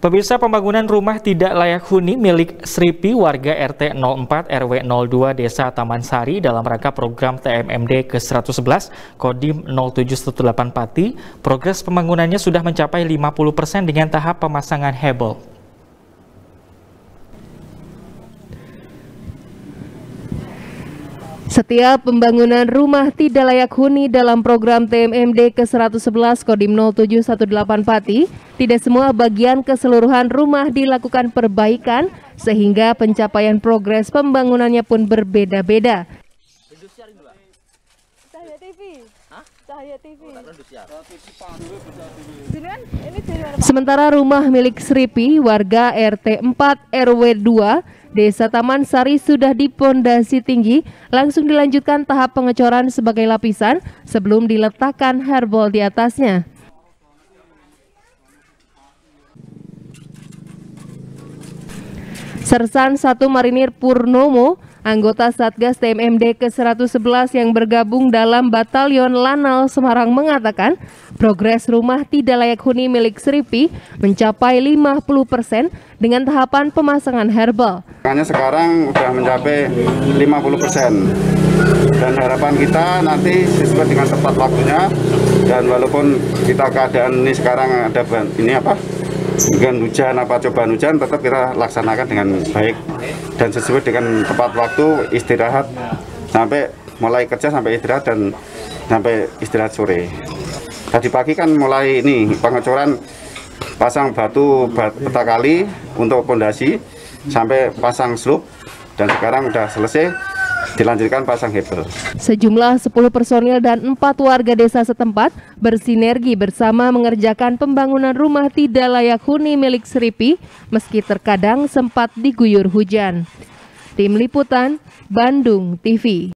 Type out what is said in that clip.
Pemirsa, pembangunan rumah tidak layak huni milik Sripi warga RT 04 RW 02 Desa Taman Sari dalam rangka program TMMD ke-111 Kodim 0718 Pati, progres pembangunannya sudah mencapai 50% dengan tahap pemasangan hebel. Setiap pembangunan rumah tidak layak huni dalam program TMMD ke-111 Kodim 0718 Pati, tidak semua bagian keseluruhan rumah dilakukan perbaikan sehingga pencapaian progres pembangunannya pun berbeda-beda. Sementara rumah milik Sripi warga RT 4 RW 2 Desa Taman Sari sudah dipondasi tinggi, langsung dilanjutkan tahap pengecoran sebagai lapisan sebelum diletakkan herbal di atasnya. Sersan 1 Marinir Purnomo, anggota Satgas TMMD ke-111 yang bergabung dalam Batalion Lanal Semarang mengatakan, progres rumah tidak layak huni milik Sripi mencapai 50% dengan tahapan pemasangan herbal. Hanya sekarang sudah mencapai 50%. Dan harapan kita nanti sesuai dengan tepat waktunya, dan walaupun kita keadaan ini sekarang ada dengan hujan cobaan hujan, tetap kita laksanakan dengan baik dan sesuai dengan tepat waktu istirahat, sampai mulai kerja sampai istirahat dan sampai istirahat sore. Tadi pagi kan mulai ini pengecoran, pasang batu kali untuk pondasi sampai pasang slope, dan sekarang sudah selesai, dilanjutkan pasang hebel. Sejumlah 10 personil dan 4 warga desa setempat bersinergi bersama mengerjakan pembangunan rumah tidak layak huni milik Sripi meski terkadang sempat diguyur hujan. Tim Liputan, Bandung TV.